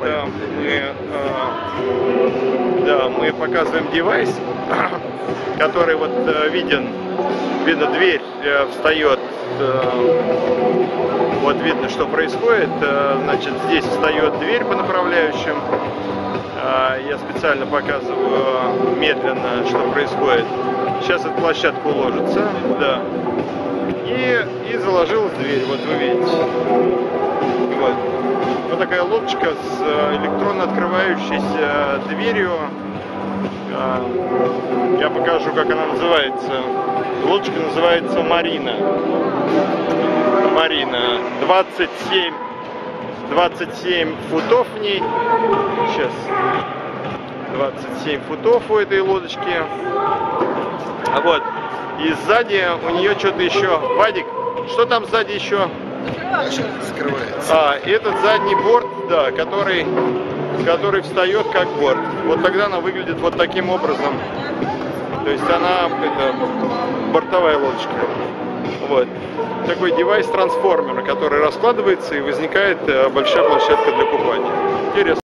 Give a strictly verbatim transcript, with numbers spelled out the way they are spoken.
это мы, э, да, мы показываем девайс, который вот э, виден, видно, дверь э, встает, э, вот видно, что происходит, э, значит, здесь встает дверь по направляющим, э, я специально показываю медленно, что происходит. Сейчас эта площадка уложится, да, и, и заложилась дверь, вот вы видите. Вот. Вот такая лодочка с электронно открывающейся дверью. Я покажу, как она называется. Лодочка называется марина. Марина. двадцать семь, двадцать семь футов в ней. Сейчас. двадцать семь футов у этой лодочки. А вот. И сзади у нее что-то еще. Вадик, что там сзади еще? Скрывается. А, этот задний борт, да, который, который встает как борт. Вот тогда она выглядит вот таким образом. То есть она, это, бортовая лодочка. Вот. Такой девайс трансформера, который раскладывается и возникает большая площадка для купания. Интересно.